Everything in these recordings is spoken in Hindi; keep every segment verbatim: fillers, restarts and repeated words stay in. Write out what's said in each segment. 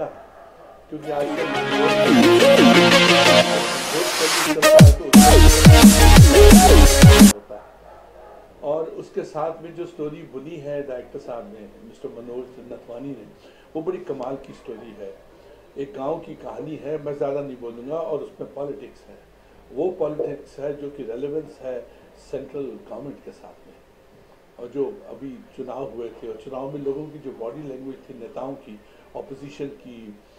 फायदा है, क्योंकि आजकल होता है। और उसके साथ में जो स्टोरी बुनी है डायरेक्टर साहब ने, मिस्टर मनोज नथवानी ने, वो बड़ी कमाल की स्टोरी है। एक गांव की कहानी है, मैं ज़्यादा नहीं बोलूँगा, और उसमें पॉलिटिक्स है। वो पॉलिटिक्स है जो कि रेलेवेंस है सेंट्रल गवर्नमेंट के साथ में। और जो अभी चुनाव हुए थे, और चुनाव में लोगों की जो बॉडी लैंग्वेज थी, नेताओं की, ऑपोजिशन की,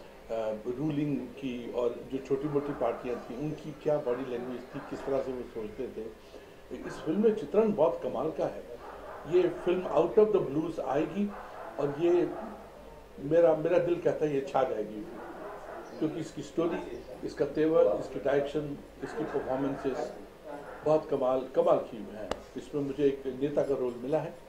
रूलिंग की, और जो छोटी मोटी पार्टियां थी उनकी क्या बॉडी लैंग्वेज थी, किस तरह से वो सोचते थे। इस फिल्म में चित्रण बहुत कमाल का है। ये film out of the blues आएगी, और ये मेरा मेरा दिल कहता है ये छा जाएगी, क्योंकि इसकी स्टोरी, इसका तेवर, इसकी डायरेक्शन, इसकी परफॉर्मेंसेस बहुत कमाल कमाल की है। इसमें मुझे एक नेता का रोल मिला है,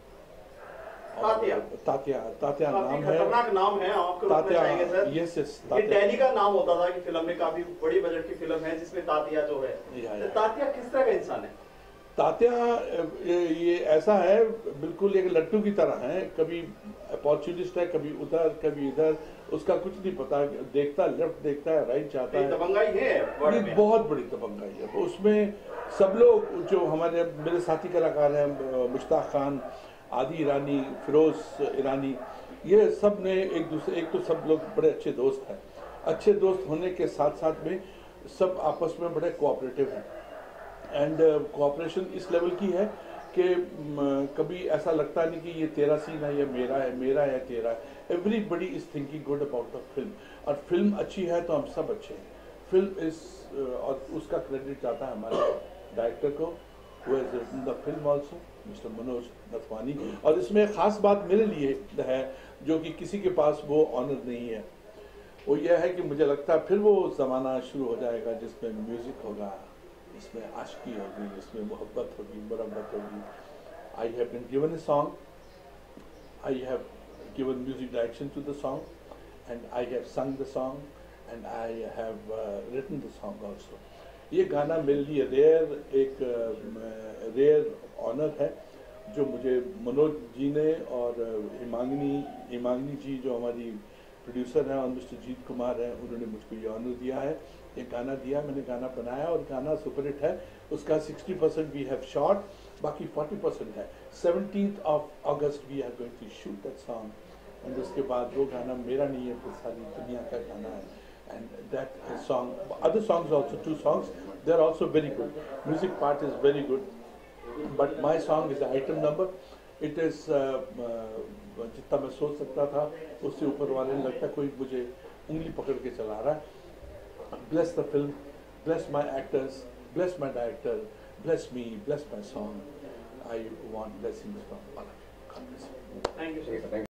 तात्या तात्या तात्या नाम है, खतरनाक नाम है। आपको तात्या, सर यस यस, ये दिल्ली का नाम होता था कि फिल्म में, काफी बड़ी बजट की फिल्म है जिसमें तात्या जो है, तो तात्या किस तरह का इंसान है? तात्या ये ऐसा है, बिल्कुल एक लट्टू की तरह है, कभी अपॉर्चुनिस्ट है, कभी उधर कभी इधर, उसका कुछ नहीं पता, देखता लेफ्ट देखता है, राइट जाता है। दबंगाई है, ये बहुत बड़ी दबंगाई है। उसमें सब लोग जो हमारे मेरे साथी कलाकार हैं, मुश्ताक खान, आदि ईरानी, फिरोज ईरानी, ये सब ने एक दूसरे, एक तो सब लोग बड़े अच्छे दोस्त हैं। अच्छे दोस्त होने के साथ साथ में सब आपस में बड़े कोऑपरेटिव हैं। एंड कोऑपरेशन इस लेवल की है कि कभी ऐसा लगता नहीं कि ये तेरा सीन है या मेरा है, मेरा है तेरा है। Everybody is thinking good about the film, और फिल्म अच्छी है तो हम सब अच्छे हैं। फिल्म इज, और उसका क्रेडिट जाता है हमारे डायरेक्टर को, who has written the film also, mister Manoj Nathwani. और इसमें खास बात मेरे लिए है, जो कि किसी के पास वो ऑनर नहीं है, वो यह है कि मुझे लगता है फिर वो ज़माना शुरू हो जाएगा जिसमें म्यूज़िक होगा, इसमें आशिकी होगी, इसमें मोहब्बत होगी, मुरब्बत होगी। I have been given a song, I have given music direction to the song, and I have sung the song, and I have written the song also. ये गाना मेरे लिए रेयर एक रेयर ऑनर है, जो मुझे मनोज जी ने और हिमांगिनी हिमांगिनी जी जो हमारी प्रोड्यूसर हैं, और मिस्टर जीत कुमार हैं, उन्होंने मुझको ये ऑनर दिया है। एक गाना दिया, मैंने गाना बनाया, और गाना सुपरहिट है। उसका sixty percent we have shot, बाकी फोर्टी परसेंट है। Seventeenth of August we are going to shoot that song, and उसके बाद वो गाना मेरा नहीं है, पूरी सारी दुनिया का गाना है। And that song, other songs also, two songs, they are also very good. Music part is very good, but my song is an item number. It is uh, uh, जितना मैं सोच सकता था उससे ऊपर वाले ने लगता कोई मुझे उंगली पकड़ के चला रहा है। Bless the film, bless my actors, bless my director, bless me, bless my song. I want blessings from Allah. God bless you. Thank you, sir.